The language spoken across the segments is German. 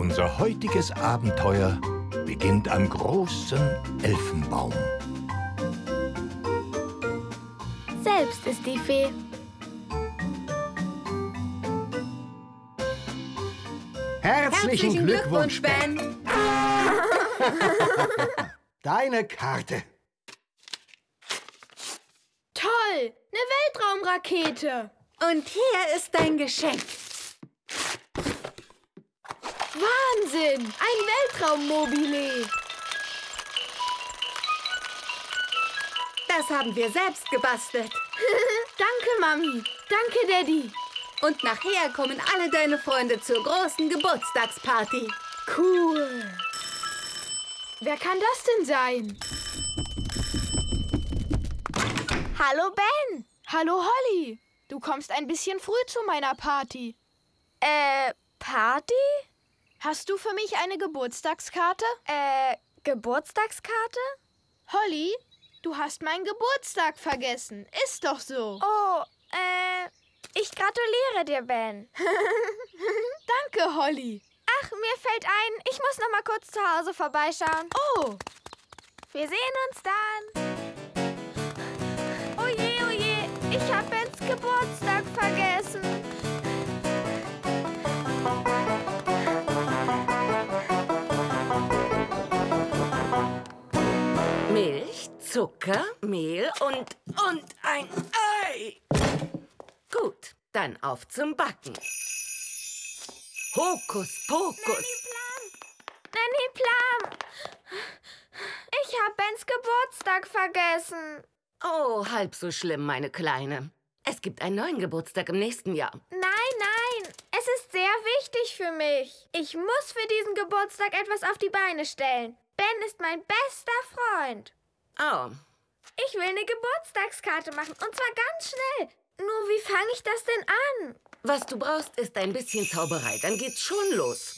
Unser heutiges Abenteuer beginnt am großen Elfenbaum. Selbst ist die Fee. Herzlichen Glückwunsch, Ben. Deine Karte. Toll, eine Weltraumrakete. Und hier ist dein Geschenk. Wahnsinn, ein Weltraummobile. Das haben wir selbst gebastelt. Danke, Mami. Danke, Daddy. Und nachher kommen alle deine Freunde zur großen Geburtstagsparty. Cool. Wer kann das denn sein? Hallo, Ben. Hallo, Holly. Du kommst ein bisschen früh zu meiner Party. Party? Hast du für mich eine Geburtstagskarte? Geburtstagskarte? Holly, du hast meinen Geburtstag vergessen. Ist doch so. Oh, ich gratuliere dir, Ben. Danke, Holly. Ach, mir fällt ein, ich muss noch mal kurz zu Hause vorbeischauen. Oh. Wir sehen uns dann. Oje, ich hab Bens Geburtstag vergessen. Milch, Zucker, Mehl und ein Ei. Gut, dann auf zum Backen. Hokus Pokus. Nanny Plum. Ich hab Bens Geburtstag vergessen. Oh, halb so schlimm, meine Kleine. Es gibt einen neuen Geburtstag im nächsten Jahr. Nein. Es ist sehr wichtig für mich. Ich muss für diesen Geburtstag etwas auf die Beine stellen. Ben ist mein bester Freund. Oh. Ich will eine Geburtstagskarte machen, und zwar ganz schnell. Nur wie fange ich das denn an? Was du brauchst, ist ein bisschen Zauberei. Dann geht's schon los.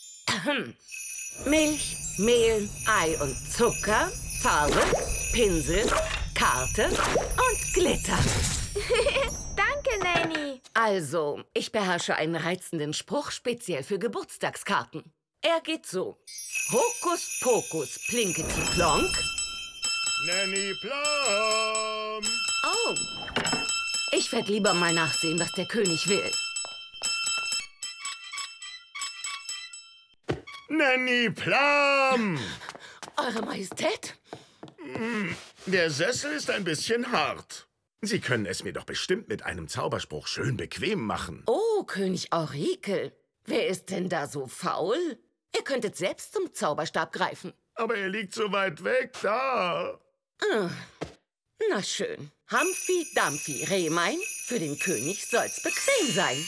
Milch, Mehl, Ei und Zucker, Farbe, Pinsel, Karte und Glitter. Danke, Nanny. Also, ich beherrsche einen reizenden Spruch speziell für Geburtstagskarten. Er geht so. Hokus Pokus, Plinkety Plonk. Nanny Plum! Oh. Ich werde lieber mal nachsehen, was der König will. Nanny Plum! Eure Majestät? Der Sessel ist ein bisschen hart. Sie können es mir doch bestimmt mit einem Zauberspruch schön bequem machen. Oh, König Aurikel. Wer ist denn da so faul? Ihr könntet selbst zum Zauberstab greifen. Aber er liegt so weit weg da. Na schön. Humphy Dumphy Rehmein, für den König soll's bequem sein.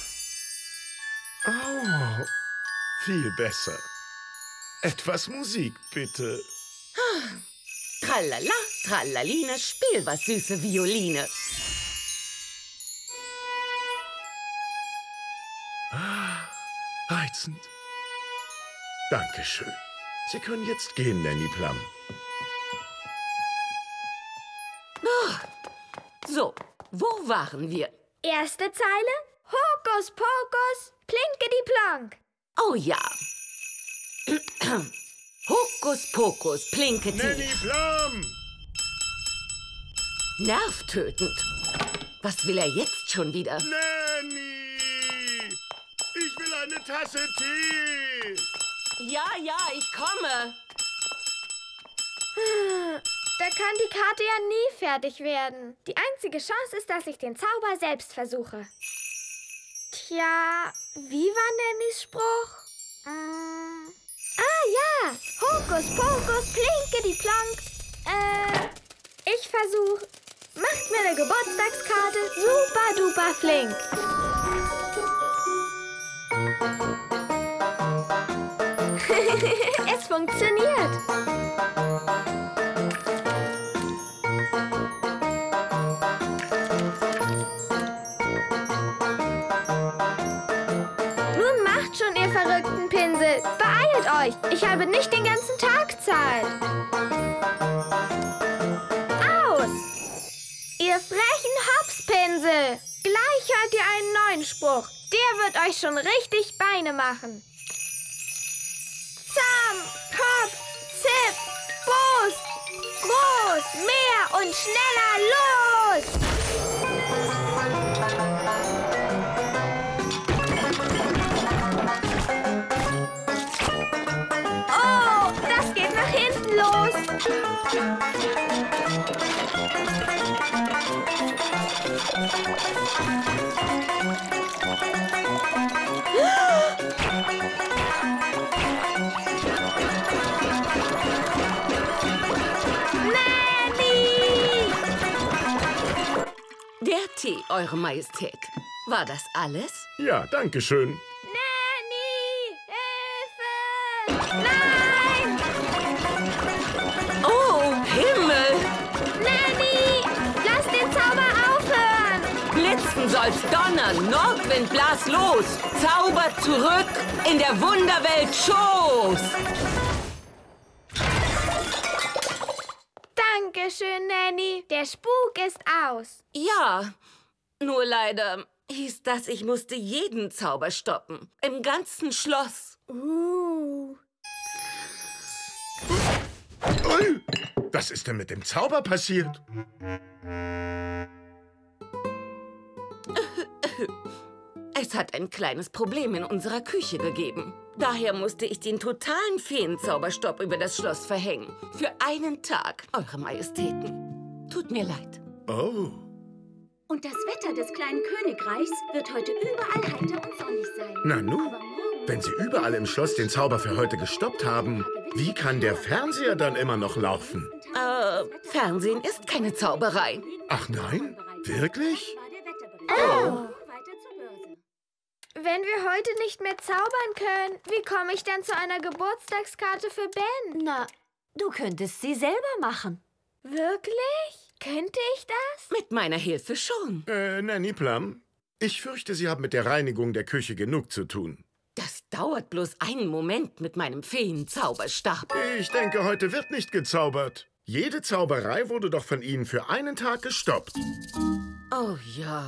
Oh, viel besser. Etwas Musik, bitte. Tralala, Tralaline, spiel was, süße Violine. Reizend. Dankeschön. Sie können jetzt gehen, Nanny Plum. So, wo waren wir? Erste Zeile. Hokus Pokus, Plinkety Plonk. Oh ja. Hokus Pokus, Plinkety. Nanny Plum! Nervtötend. Was will er jetzt schon wieder? Nanny! Ich will eine Tasse Tee! Ja, ich komme. Da kann die Karte ja nie fertig werden. Die einzige Chance ist, dass ich den Zauber selbst versuche. Tja, wie war Nannys Spruch? Ja. Hokus Pokus, Plinkety Plonk. Ich versuche. Macht mir eine Geburtstagskarte super duper flink. Es funktioniert. Nun macht schon, ihr verrückten Pinsel. Beeilt euch. Ich habe nicht den ganzen Tag Zeit. Aus! Ihr frechen Hopspinsel. Gleich hört ihr einen neuen Spruch. Der wird euch schon richtig Beine machen. Plam, Pop, Zip, Boost. Groß, mehr und schneller los! Oh, das geht nach hinten los. Der Tee, Eure Majestät. War das alles? Ja, danke schön. Nanny, Hilfe! Nein! Oh, Himmel! Nanny, lass den Zauber aufhören! Blitzen soll's donnern, Nordwind blas los! Zauber zurück in der Wunderwelt Schoß! Dankeschön, Nanny. Der Spuk ist aus. Ja, nur leider hieß das, ich musste jeden Zauber stoppen. Im ganzen Schloss. Ui, was ist denn mit dem Zauber passiert? Es hat ein kleines Problem in unserer Küche gegeben. Daher musste ich den totalen Feenzauberstopp über das Schloss verhängen. Für einen Tag, Eure Majestäten. Tut mir leid. Oh. Und das Wetter des kleinen Königreichs wird heute überall heiter und sonnig sein. Nanu, Aber morgen wenn Sie überall im Schloss den Zauber für heute gestoppt haben, wie kann der Fernseher dann immer noch laufen? Fernsehen ist keine Zauberei. Ach nein? Wirklich? Oh. Wenn wir heute nicht mehr zaubern können, wie komme ich dann zu einer Geburtstagskarte für Ben? Na, du könntest sie selber machen. Wirklich? Könnte ich das? Mit meiner Hilfe schon. Nanny Plum, ich fürchte, Sie haben mit der Reinigung der Küche genug zu tun. Das dauert bloß einen Moment mit meinem Feenzauberstab. Ich denke, heute wird nicht gezaubert. Jede Zauberei wurde doch von Ihnen für einen Tag gestoppt. Oh ja.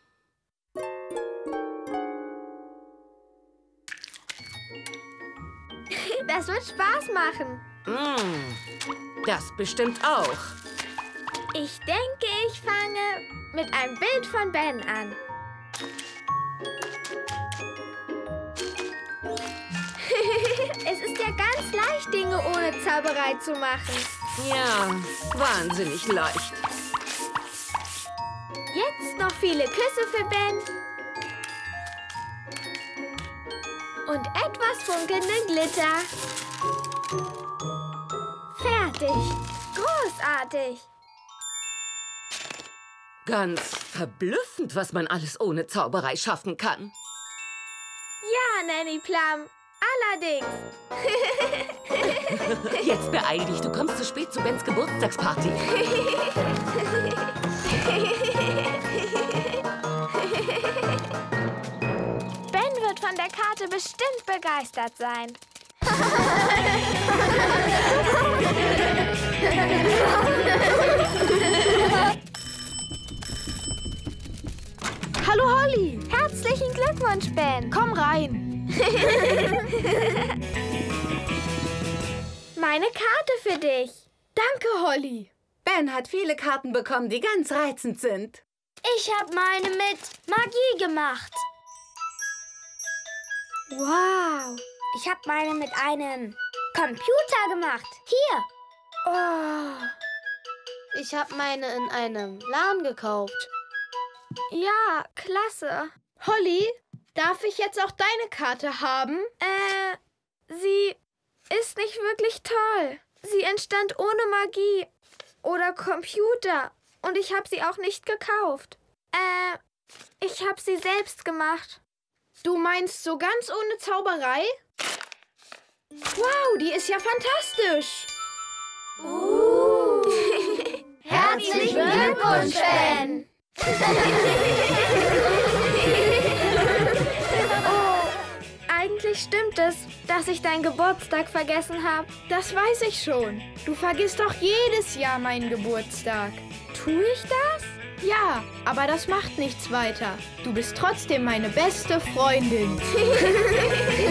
Das wird Spaß machen. Das bestimmt auch. Ich denke, ich fange mit einem Bild von Ben an. Es ist ja ganz leicht, Dinge ohne Zauberei zu machen. Ja, wahnsinnig leicht. Jetzt noch viele Küsse für Ben. Und etwas funkelnden Glitter. Fertig. Großartig. Ganz verblüffend, was man alles ohne Zauberei schaffen kann. Ja, Nanny Plum. Allerdings. Jetzt beeil dich, du kommst zu spät zu Bens Geburtstagsparty. Ben wird von der Karte bestimmt begeistert sein. Hallo, Holly. Herzlichen Glückwunsch, Ben. Komm rein. Meine Karte für dich. Danke, Holly. Ben hat viele Karten bekommen, die ganz reizend sind. Ich habe meine mit Magie gemacht. Wow. Ich habe meine mit einem Computer gemacht. Hier. Oh. Ich habe meine in einem Laden gekauft. Ja, klasse. Holly, darf ich jetzt auch deine Karte haben? Sie ist nicht wirklich toll. Sie entstand ohne Magie oder Computer und ich habe sie auch nicht gekauft. Ich habe sie selbst gemacht. Du meinst so ganz ohne Zauberei? Wow, die ist ja fantastisch. Herzlichen Glückwunsch, Ben. Eigentlich stimmt es, dass ich deinen Geburtstag vergessen habe. Das weiß ich schon. Du vergisst doch jedes Jahr meinen Geburtstag. Tue ich das? Ja, aber das macht nichts weiter. Du bist trotzdem meine beste Freundin.